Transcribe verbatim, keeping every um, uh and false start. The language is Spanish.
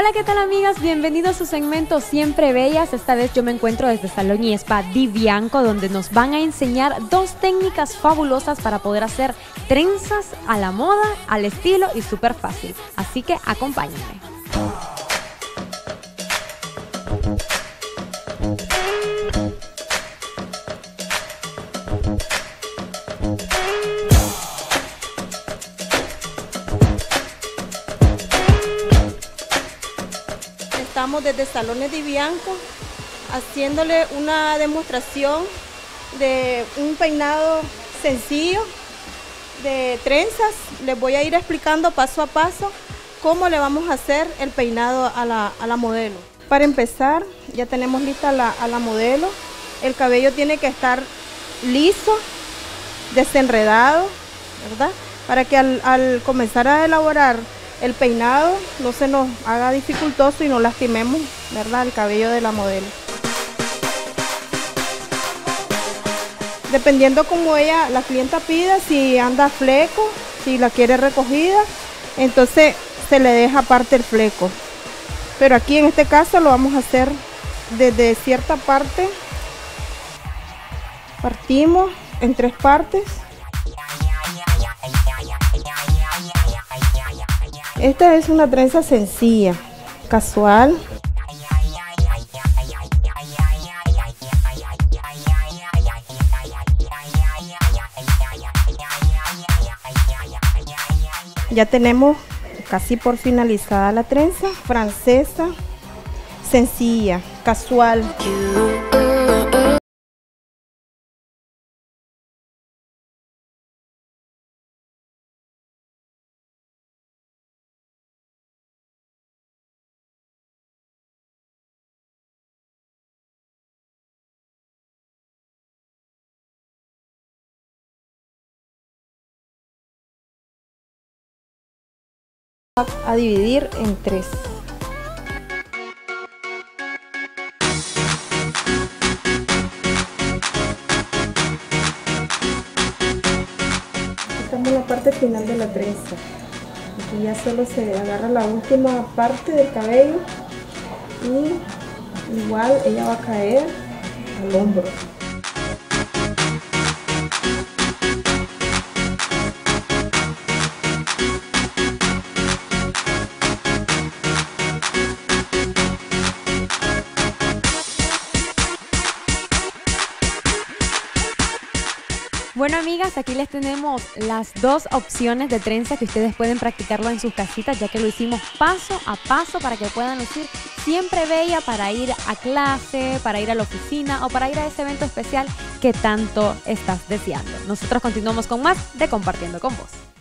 Hola, ¿qué tal amigas? Bienvenidos a su segmento Siempre Bellas. Esta vez yo me encuentro desde Salón y Spa Di Bianco, donde nos van a enseñar dos técnicas fabulosas para poder hacer trenzas a la moda, al estilo y súper fácil. Así que acompáñenme. Estamos desde Salones Di Bianco haciéndole una demostración de un peinado sencillo de trenzas. Les voy a ir explicando paso a paso cómo le vamos a hacer el peinado a la, a la modelo. Para empezar, ya tenemos lista la, a la modelo. El cabello tiene que estar liso, desenredado, ¿verdad? Para que al, al comenzar a elaborar el peinado no se nos haga dificultoso y no lastimemos, ¿verdad?, el cabello de la modelo. Dependiendo como ella, la clienta pida, si anda fleco, si la quiere recogida, entonces se le deja aparte el fleco. Pero aquí en este caso lo vamos a hacer desde cierta parte, partimos en tres partes. Esta es una trenza sencilla, casual. Ya tenemos casi por finalizada la trenza, francesa, sencilla, casual. A dividir en tres. Estamos en la parte final de la trenza. Aquí ya solo se agarra la última parte del cabello y igual ella va a caer al hombro. Bueno amigas, aquí les tenemos las dos opciones de trenza que ustedes pueden practicarlo en sus casitas, ya que lo hicimos paso a paso para que puedan lucir siempre bella para ir a clase, para ir a la oficina o para ir a ese evento especial que tanto estás deseando. Nosotros continuamos con más de Compartiendo con Vos.